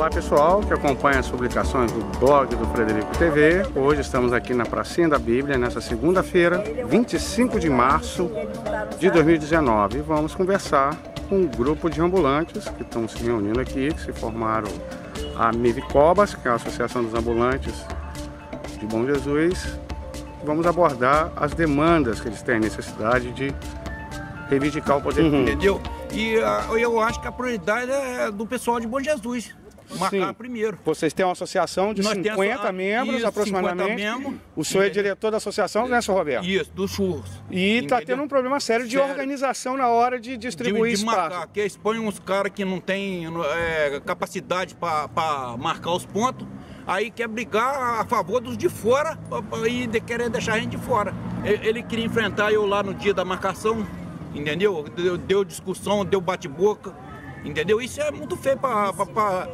Olá pessoal que acompanha as publicações do blog do Frederico TV. Hoje estamos aqui na Pracinha da Bíblia, nessa segunda-feira, 25 de março de 2019. Vamos conversar com um grupo de ambulantes que estão se reunindo aqui, que se formaram a Mivicobas, que é a Associação dos Ambulantes de Bom Jesus. Vamos abordar as demandas que eles têm necessidade de reivindicar o poder público. Entendeu? E eu acho que a prioridade é do pessoal de Bom Jesus. Marcar Sim. primeiro. Vocês têm uma associação de 50 membros, isso, aproximadamente. 50 membros. O senhor é diretor da associação, né, senhor Roberto? Isso, do churros. E está tendo um problema sério de organização na hora de distribuir espaço. Marcar, que eles põem uns caras que não têm capacidade para marcar os pontos, aí quer brigar a favor dos de fora e querer deixar a gente de fora. Ele queria enfrentar eu lá no dia da marcação, entendeu? Deu discussão, deu bate-boca, entendeu? Isso é muito feio para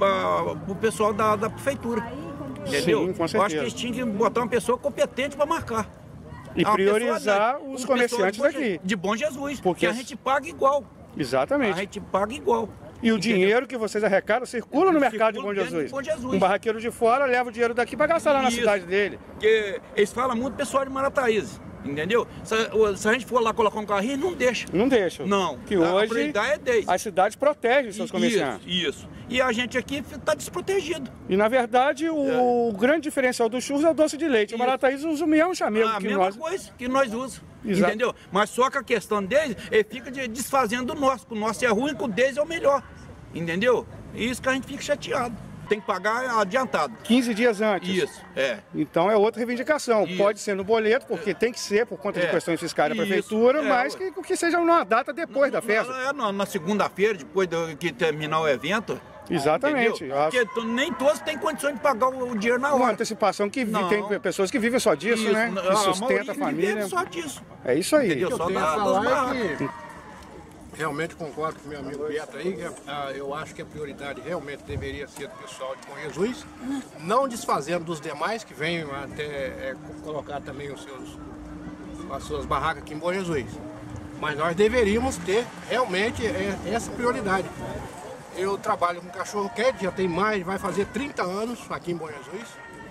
o pessoal da prefeitura, entendeu? Sim, com certeza. Eu acho que eles tinham que botar uma pessoa competente para marcar. E priorizar os comerciantes daqui. De Bom Jesus, porque a gente paga igual. Exatamente. A gente paga igual. E o dinheiro que vocês arrecadam circula no mercado de Bom Jesus. Um barraqueiro de fora leva o dinheiro daqui para gastar lá na cidade dele. Porque eles falam muito pessoal de Marataízes, entendeu? Se a gente for lá colocar um carrinho, não deixa. Não deixa. Não. Que hoje a prioridade é deles. as cidades protegem os seus comerciantes. Isso. E a gente aqui está desprotegido. E na verdade o grande diferencial do churros é o doce de leite. O Marataízes usa o mesmo chamego A que mesma nós. coisa que nós usamos. Exato. Entendeu? Mas só que a questão deles, ele fica desfazendo do nosso. Que o nosso é ruim, que o deles é o melhor. Entendeu? E isso que a gente fica chateado. Tem que pagar adiantado. 15 dias antes. Isso, Então é outra reivindicação. Isso. Pode ser no boleto, porque tem que ser por conta de questões fiscais da prefeitura, mas que seja numa data depois da festa. Na segunda-feira, depois que terminar o evento. Exatamente. Porque nem todos têm condições de pagar o dinheiro na hora. Uma antecipação que tem pessoas que vivem só disso, Isso, né? Que sustenta a família. Vive só disso. É isso aí. Entendeu? Só tenho dá a falar dos que realmente concordo com meu amigo Beto aí, que eu acho que a prioridade realmente deveria ser do pessoal de Bom Jesus, não desfazendo dos demais que venham até colocar também as suas barracas aqui em Bom Jesus. Mas nós deveríamos ter realmente essa prioridade. Eu trabalho com cachorro quente, já tem vai fazer 30 anos aqui em Bom Jesus.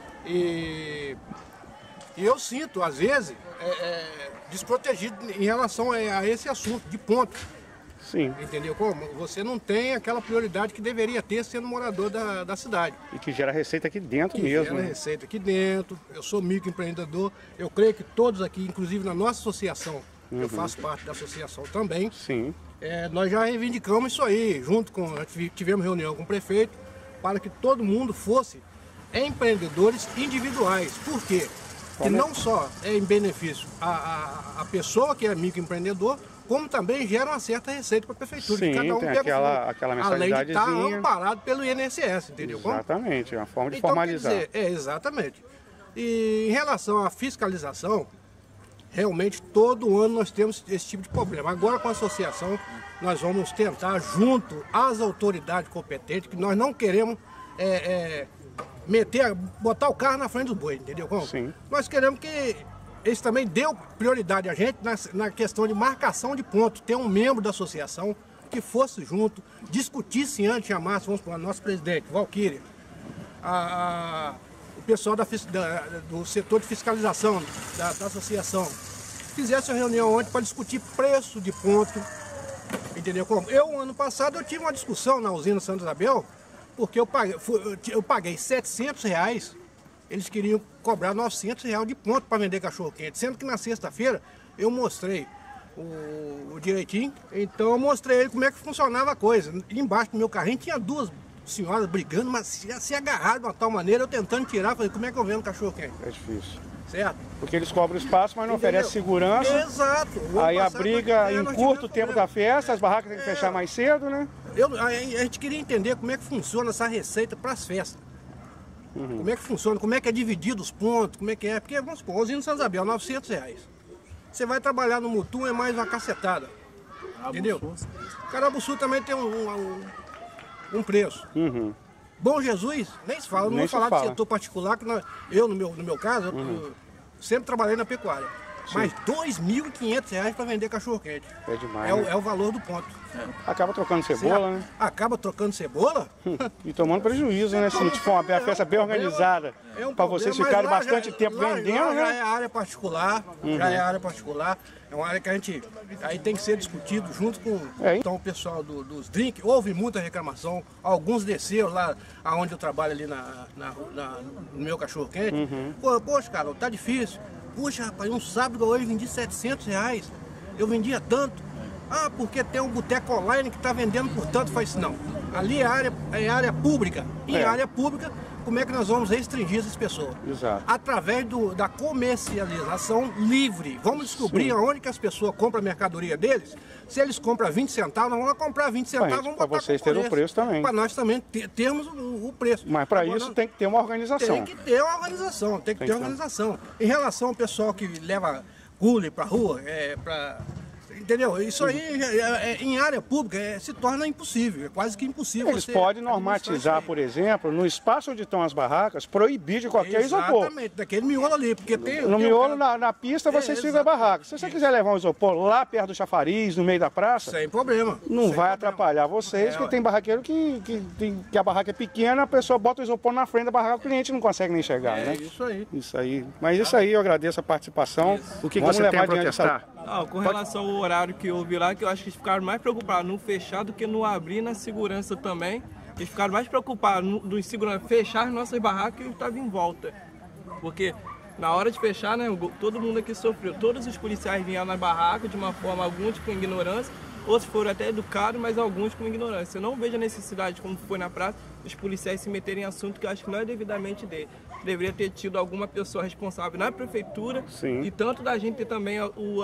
E eu sinto, às vezes, desprotegido em relação a esse assunto de ponto. Sim. Entendeu como? Você não tem aquela prioridade que deveria ter sendo morador da cidade. E que gera receita aqui dentro mesmo. Gera receita aqui dentro. Eu sou microempreendedor. Eu creio que todos aqui, inclusive na nossa associação, eu faço parte da associação também. Sim. Nós já reivindicamos isso aí, tivemos reunião com o prefeito, para que todo mundo fosse empreendedores individuais. Por quê? Que não só é em benefício a pessoa que é microempreendedor, como também gera uma certa receita para a prefeitura. Sim, cada um tem pega aquela além de estar mensalidadezinha. amparado pelo INSS, entendeu? Exatamente, é uma forma de Então, formalizar. quer dizer, exatamente. E em relação à fiscalização, realmente todo ano nós temos esse tipo de problema. Agora com a associação, nós vamos tentar, junto às autoridades competentes, que nós não queremos botar o carro na frente do boi, entendeu como? Sim. Nós queremos que eles também dêem prioridade a gente na questão de marcação de pontos, ter um membro da associação que fosse junto, discutisse antes, chamasse, vamos para o nosso presidente, Valquíria, o pessoal do setor de fiscalização da associação, fizesse uma reunião ontem para discutir preço de ponto, entendeu como? Ano passado, eu tive uma discussão na usina Santa Isabel, porque eu paguei R$700, eles queriam cobrar R$900 de ponto para vender cachorro-quente, sendo que na sexta-feira eu mostrei o direitinho, então eu mostrei ele como é que funcionava a coisa. E embaixo do meu carrinho tinha duas senhoras brigando, mas se agarraram de uma tal maneira, eu tentando tirar, falei, como é que eu vendo cachorro-quente? É difícil. Certo? Porque eles cobram espaço, mas não oferecem segurança. Exato. Aí a briga encurta o tempo da festa, as barracas têm que fechar mais cedo, né? A gente queria entender como é que funciona essa receita para as festas. Como é que funciona, como é que é dividido os pontos, como é que é. Porque, vamos supor, usina Santa Isabel, R$900. Você vai trabalhar no Mutum, é mais uma cacetada. Entendeu? Carabuçu também tem um preço. Bom Jesus, nem se fala, não vou falar do setor particular, que no meu caso, eu sempre trabalhei na pecuária. mais R$2.500 para vender cachorro-quente. É demais. É o valor do ponto. Acaba trocando cebola, né? Acaba trocando cebola? E tomando prejuízo, né? Se for uma festa bem organizada, para vocês ficarem bastante tempo vendendo, né? Já é área particular, já é área particular. É uma área que a gente aí tem que ser discutido junto com então, o pessoal dos drinks. Houve muita reclamação, alguns desceram lá onde eu trabalho ali no meu cachorro-quente. Poxa, cara, tá difícil. Puxa, rapaz, um sábado hoje eu vendi R$700. Eu vendia tanto. Ah, porque tem um boteco online que está vendendo por tanto. Faz isso, não. Ali é área pública. Em área pública, como é que nós vamos restringir essas pessoas? Exato. Através da comercialização livre. Vamos descobrir aonde que as pessoas compram a mercadoria deles. Se eles compram 20 centavos, nós vamos comprar 20 centavos, vamos para vocês terem o preço também. Para nós também termos o preço. Mas para isso tem que ter uma organização. Tem que ter uma organização, tem que ter uma organização. Em relação ao pessoal que leva cooler para rua, entendeu? Isso aí, em área pública, se torna impossível, é quase que impossível. Eles podem normatizar, por exemplo, no espaço onde estão as barracas, proibir de qualquer isopor. Exatamente, daquele miolo ali, porque tem... No miolo, na pista, vocês ficam a barraca. Se você quiser levar um isopor lá perto do chafariz, no meio da praça... Sem problema. Não vai atrapalhar vocês, porque tem barraqueiro que a barraca é pequena, a pessoa bota o isopor na frente da barraca, o cliente não consegue nem chegar, né? Isso aí. Isso aí. Mas isso aí, eu agradeço a participação. O que você tem a protestar? Com relação ao horário que eu vi lá, que eu acho que eles ficaram mais preocupados no fechar do que no abrir, na segurança também. Eles ficaram mais preocupados no segurança fechar as nossas barracas e estavam em volta. Porque na hora de fechar, né, todo mundo aqui sofreu. Todos os policiais vinham na barraca de uma forma, alguns com ignorância, outros foram até educados, mas alguns com ignorância. Eu não vejo a necessidade, como foi na praça, os policiais se meterem em assunto que eu acho que não é devidamente dele. Deveria ter tido alguma pessoa responsável na prefeitura. Sim. E tanto da gente ter também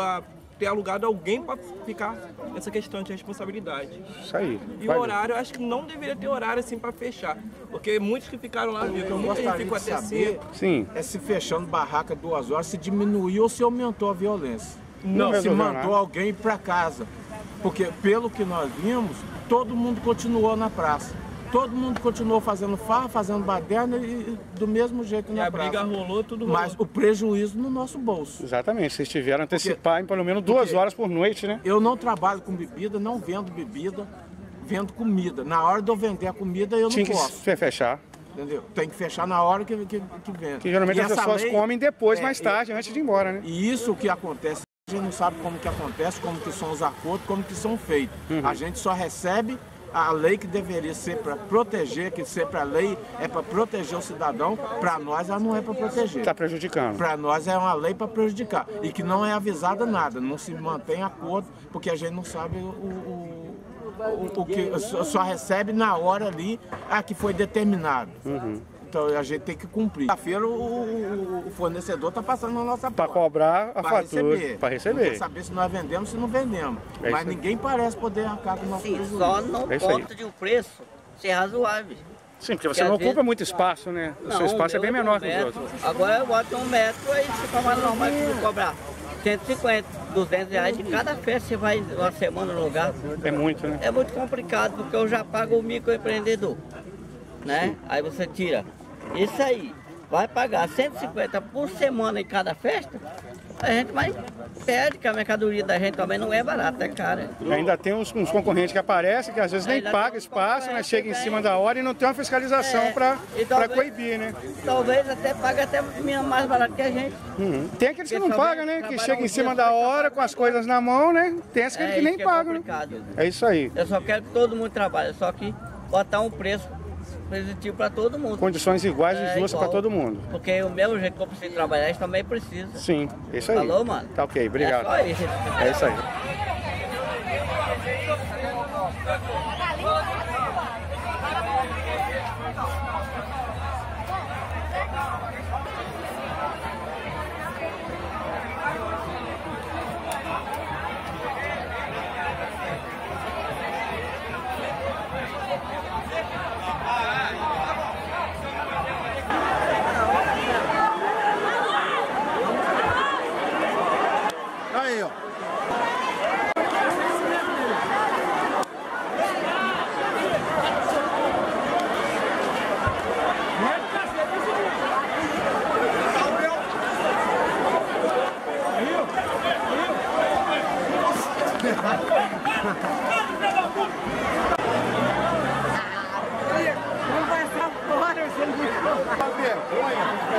ter alugado alguém para ficar nessa questão de responsabilidade. Isso aí. E o horário, eu acho que não deveria ter horário assim para fechar. Porque muitos que ficaram lá, muita gente ficou até cedo. Sim. Se fechando barraca 2 horas, se diminuiu ou se aumentou a violência. Não se mandou alguém para casa. Porque pelo que nós vimos, todo mundo continuou na praça. Todo mundo continuou fazendo farra, fazendo baderna e do mesmo jeito na praça. E a briga rolou, tudo rolou. Mas o prejuízo no nosso bolso. Exatamente, vocês tiveram antecipar em pelo menos 2 horas por noite, né? Eu não trabalho com bebida, não vendo bebida, vendo comida. Na hora de eu vender a comida, eu não posso. Tinha que fechar. Entendeu? Tem que fechar na hora que vende. Que geralmente as pessoas comem depois, mais tarde, antes de ir embora, né? E isso que acontece, a gente não sabe como que acontece, como que são os acordos, como que são feitos. A gente só recebe a lei que deveria ser para proteger, que sempre a lei é para proteger o cidadão, para nós ela não é para proteger. Está prejudicando. Para nós é uma lei para prejudicar. E que não é avisada nada, não se mantém acordo, porque a gente não sabe o que só recebe na hora ali que foi determinado. Então a gente tem que cumprir. Quinta-feira o fornecedor está passando na nossa porta. Para cobrar a fatura. Para receber. Não quer saber se nós vendemos, se não vendemos. Mas ninguém parece poder arcar com o nosso prejuízo. Só não ponto de um preço ser razoável. Sim, porque você não ocupa muito espaço, né? O seu espaço é bem menor que os outros. Agora eu boto 1 metro, aí se for mais normal que eu cobrar 150, 200 reais de cada festa, você vai uma semana no lugar. É muito, né? É muito complicado, porque eu já pago o microempreendedor, né? Aí você tira isso aí, vai pagar 150 por semana em cada festa, a gente mais perde, que a mercadoria da gente também não é barata, é cara. Ainda tem uns concorrentes que aparecem, que às vezes nem pagam espaço, mas chega em cima da hora e não tem uma fiscalização para coibir, né? Talvez até pague até mais barato que a gente. Tem aqueles que não pagam, né? Que chegam em cima da hora com as coisas na mão, né? Tem aqueles que nem pagam, né? É isso aí. Eu só quero que todo mundo trabalhe, só que botar um preço positivo para todo mundo. Condições iguais e justas para todo mundo. Porque o mesmo jeito que eu preciso trabalhar, eles também precisam. Sim, é isso aí. Falou, mano? Tá ok, obrigado. É só isso. É isso aí. Aí, ó. Não vai essa fora, você não vergonha.